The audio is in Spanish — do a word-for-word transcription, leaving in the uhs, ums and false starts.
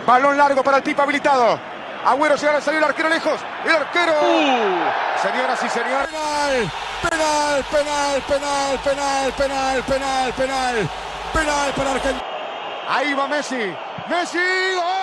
Balón largo para el Pipa habilitado. Agüero llega a salir el arquero lejos. El arquero. Uh. Señoras y señores. Penal, penal, penal, penal, penal, penal, penal, penal, penal para Argentina. Ahí va Messi. Messi. ¡Gol!